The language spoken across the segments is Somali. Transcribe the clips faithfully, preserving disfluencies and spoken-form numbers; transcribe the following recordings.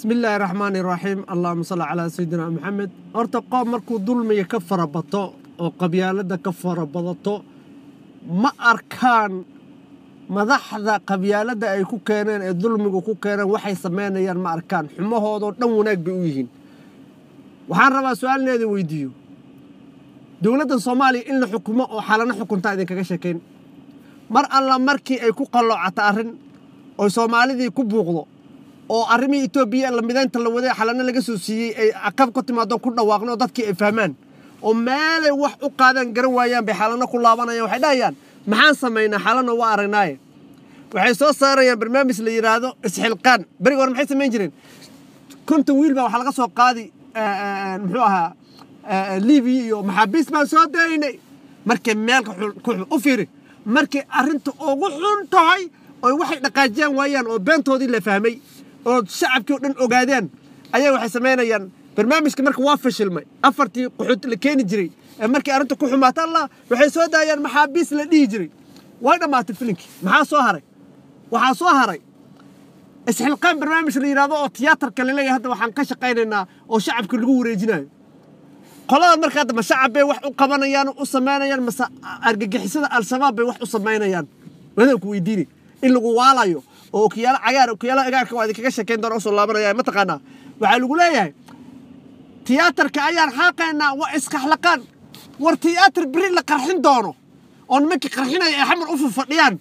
بسم الله الرحمن الرحيم اللهم صل على سيدنا محمد ارتقى مركو ظلمي كفر بطو وقبيالة كفر بطو ما أركان مدحذا قبيالة أي كو كانان الظلم كو كانان وحي سمينيان ما أركان حما هودو دن وناك بيويهين waxaan rabaa su'aalneeda weydiiyo dawladda Soomaaliya in la xukumo oo xalana xukunta idin kaga sheekeen mar alla markii ay ku qalloocata arrin oo Soomaalidii ku buuqdo oo arrimii Itoobiya la midaynta la waday xalana laga soo siiyay ay aqab ku timaado ku dhawaaqno dadkii ay fahmaan oo meel ay wax u qaadan garan waayaan bay xalana ku laabanayaan waxay dhahayaan maxaan sameeynaa xalana waa aragnaaye waxay soo saarayaan barnaamij la yiraahdo isxilqaan bariga war maxay sameyn jireen kunta wiil baa waxa laga soo qaadi muxuuha liibiya iyo maxaabiis baan soo daynay markay meel u fiiri markay arrinta ugu xun tahay oo waxay dhaqaajiyaan waayaan oo beentoodii la fahmay oo shacabkii dhan ogaadeen ayaa waxay sameynayaan barnaamijka marka waa fashilmay afartii quxud la keeni jiray markii arrinta ku xumaata allah waxay soo daayaan maxaabiis la dhihi jiray way dhamaatay filimkii maxaa soo haray waxaa soo haray isxilqaan barnaamij la yiraahdo oo tiyaatarka la leeyahay hadda waxaan ka shaqeynaynaa oo shacabka lagu wareejinayo qolada marka hadda ma shacab bay wax u qabanayaan u sameynayaan masa argagixisada al-shabaab bay wax u sameynayaan wada ku weydiinay in lagu waalayo oo kiyaala cagaar oo kiyaala agaarka waa idinkaga sheekeyn doona soo laabanaya ma taqaanaa waxa lagu leeyahay tiyaatarka ayaan xaqeynaa waa iskaxlaqaan war tiyaatar bari la qarxin doono oo nimanka qarxinaya ay xamar u fadhiyaan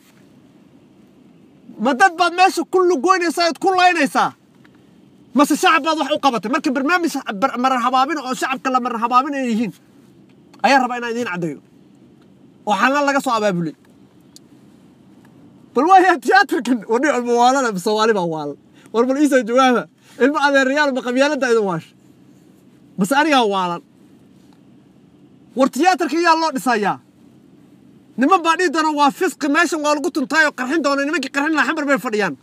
ما دد بعد ماشي كله جوين يساعد كل عين يساعد بس الشعب بعد واحد قبته مركب برنامج مرحبا بنا أو شعب كلا مرحبا بنا يجين أيه ربعنا يدين عديو وحنا لقى صعب أبلي بالواقع تياتر كن وني الموالنا بصوالي موال والبوليس جواها المعاد الريال بقبيلة ده يدواش بس أنا هوالا والتياتر كي الله نسايا نما بعدي دنا وافسق ماشي وقالوا قلت انتايو قرحين دونا نمكي قرحين لا حمر بين فديان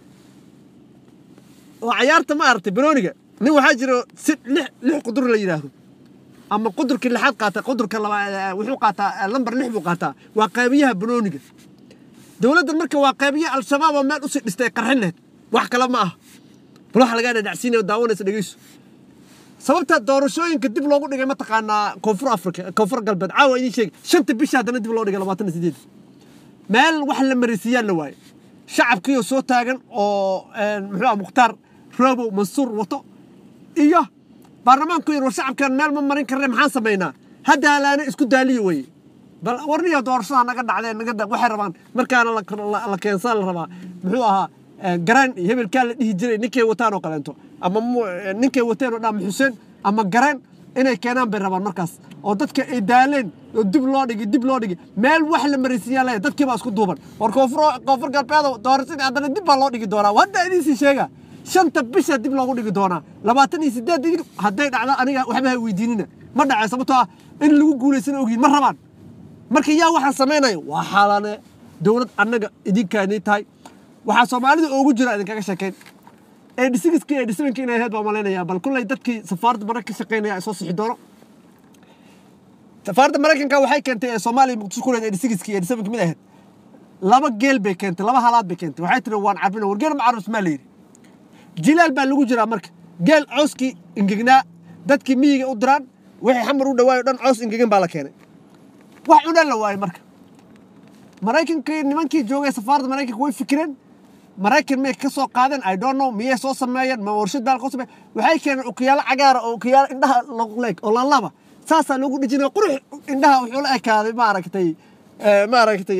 وعيارته ما ارتي برونيغا ني waxaa jiro lix lix qudur la yiraahdo ama qudurka lixaad qaata qudurka wuxuu qaataa lambar lix buu qaataa waa qaybiyaha broniga dawladda marka waa qaybiya al-shabaab oo meel u sii dhistay qarxineed wax kala ma ah bal waxa laga dhacsiinayo daawanaysa dhageyso sababta doorashooyinka dib loogu dhigay ma taqaanaa koonfur afrika koonfur galbeed caawa idin sheeg shanta bisha hadana dib loo dhigay labaatan iyo siddeed meel wax la marisiiyaan la waayay shacabkii oo soo taagan oo muxuu mukhtaar roobo mansuur wato iyo baarlamaanku iyo shacabkan meel ma marin karnay maxaan sameeynaa hadda alaana isku daaliyo way bal warniyo doorashada naga dhacday naga waxay rabaan markaana la keensan la rabaa muxuu ahaa garan hebelka la dhihi jiray ninkay wataan oo qaleento ama ninkay wataan oo dham xuseen ama garan inay keenaan bay rabaan markaas oo dadka ay daaleen oo dib loo dhigay dib loo dhigay meel wax la marisiyaa leh dadkii baa isku duuban war koonfur koonfur galbeed doorashada hadana dib baa loo dhigi doonaa wada idin si sheega shanta bisha dib loogu dhigi doonaa labaatan iyo siddeed haday dhacdo aniga waxba ha weydiinina ma dhacay sababtoo ah in lagu guuleysan ogiin ma rabaan marka yaa waxa sameynay waa xalane dawlad annaga idinkaani tahay waxa Soomaalida ugu jira idin kaga sheekeen ee dhisigiskii ee dhisinkii inay heed baa maleynaya bal kullay dadkii safaarada Mareykanka shaqeynaya soo sixi doono safaarada Mareykanka waxay keentay Soomaaliya muqdisho kuleed ee dhisigiskii ee dhisinkii mid ahayd laba geel bay keentay laba halaad bay keentay waxay tiri waan carbina wargeer ma carus ma leeyri jilaal baa lagu jira marka geel cooski ingignaa dadkii miyiga u diraan wixii xamar u dhawaayo dhan coos ingigin baa la keenay wax u dhan la waayay marka Mareykanka nimankii joogay safaarada Mareykanka way fikireen Mareykan ma ka soo qaadan I don't know miyay soo sameeyeen ma warshad baa qoosbay waxay keeneen ukiyaal cagaar oo ukiyaal indhaha lagu leeg oo la laba saasa lagu dhijinay qurux indhaha wuxuu la ekaaday ma aragtay ma aragtay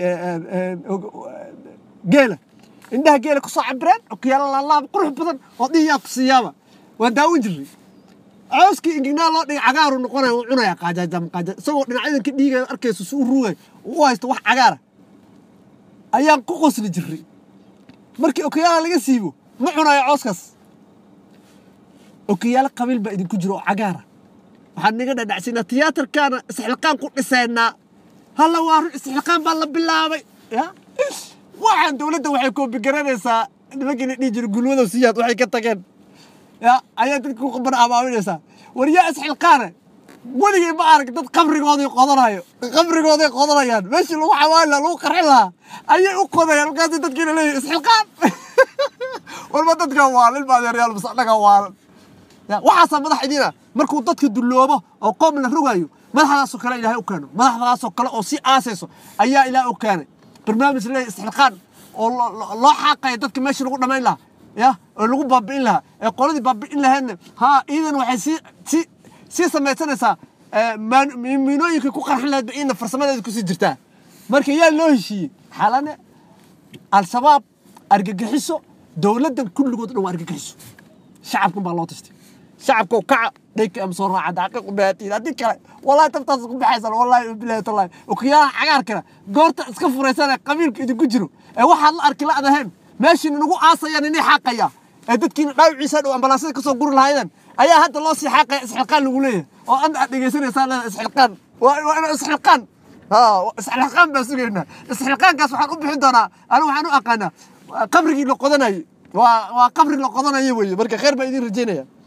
geela indhaha geela ku soo cabireen ukiyaal la laba qurux badan oo dhiya ku siyaaba waa daawin jiray cawski ingina loo dhigay cagaar uu noqonayo uu cunaya qaajajam qaajaj isagoo dhinacyada ka dhiigay arkayso suu ruugay uu haysto wax cagaar ayaan ku qosli jiray markii okiyaala laga siibo ma cunayo cooskaas okiyaala qabiil baa idin ku jiro cagaar waxaan naga dhadhacsinaa tiyaatarkaana isxilqaan ku dhisaynaa halla waa isxilqaan baa la bilaabay ya waxaan dawladda waxay ku bigaranaysaa nimankii dhigi jiray gulwada siyaad waxay ka tageen ya ayaa dadku ku qaban abaabinaysaa wariyaa isxilqaana waligay ma arag dad qabrigoodii qodanayo qabrigoodii qodanayaan meeshii lagu xawaala lagu qarxin lahaa ayay u qodayaan markaas dadkiina leeyahay isxilqaan والمدد قوال البعض ريال مصدق قوال وحاسب مدح إدينا مركو ضدك دلوبه أو قوم من الرجايو مدح راسه كلا إلهي أكانه مدح راسه كلا أو سي أساسه أيها إلهي أكانه برنامج اللي استحقان الله حقه ضدك ماشي نقول ما إله يا نقول باب إله قولي باب إله هن ها إذا وحسي سي سي سمعتنا سا من منو يكون قرح لنا بإن فرسمنا ذيك سجرتها مركي يا لوشي حالنا الشباب أرجع حسه دولة كل جود لو أرجع حسه شعبكم بالله تشتي شعبكم كع ديك أمصور عاد عقق بيتي هذيك والله تبتصق بحسن والله بالله الله وكيا عقار كذا قرط اسكفر رسالة قبيل كده كجرو واحد الأرك لا ده هم ماشي نقول عاصي يعني ني حقيا أدت كين لا عيسى وأمبلاسات كسر قول هايدن أيها هذا الله سي حق إسحقان نقوله وأنا دقيسين رسالة إسحقان وأنا إسحقان ها إسحقان بس قلنا إسحقان كاس وحنا أبي حدنا أنا وحنا أقنا قبري لقدنا وقبر لقدنا يبوي بركة خير بيدين رجينا